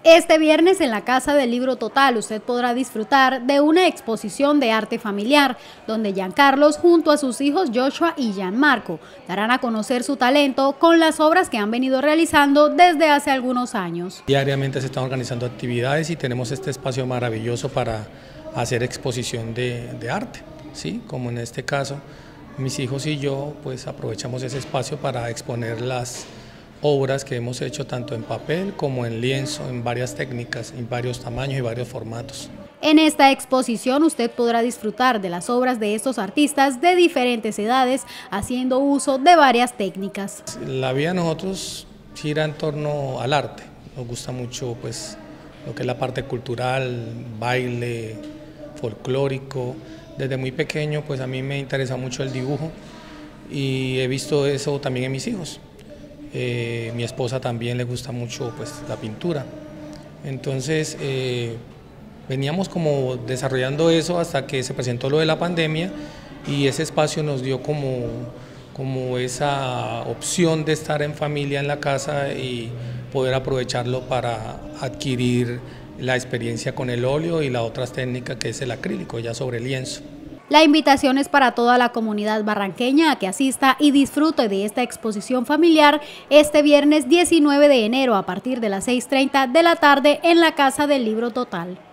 Este viernes en la Casa del Libro Total usted podrá disfrutar de una exposición de arte familiar, donde Giancarlos junto a sus hijos Joshua y Gianmarco darán a conocer su talento con las obras que han venido realizando desde hace algunos años. Diariamente se están organizando actividades y tenemos este espacio maravilloso para hacer exposición de arte, ¿sí? Como en este caso, mis hijos y yo pues aprovechamos ese espacio para exponer las obras que hemos hecho tanto en papel como en lienzo, en varias técnicas, en varios tamaños y varios formatos. En esta exposición usted podrá disfrutar de las obras de estos artistas de diferentes edades, haciendo uso de varias técnicas. La vida de nosotros gira en torno al arte, nos gusta mucho pues lo que es la parte cultural, baile, folclórico. Desde muy pequeño pues a mí me interesa mucho el dibujo y he visto eso también en mis hijos. Mi esposa también le gusta mucho pues, la pintura, entonces veníamos como desarrollando eso hasta que se presentó lo de la pandemia y ese espacio nos dio como esa opción de estar en familia en la casa y poder aprovecharlo para adquirir la experiencia con el óleo y las otras técnicas que es el acrílico ya sobre lienzo. La invitación es para toda la comunidad barranqueña a que asista y disfrute de esta exposición familiar este viernes 19 de enero a partir de las 6:30 de la tarde en la Casa del Libro Total.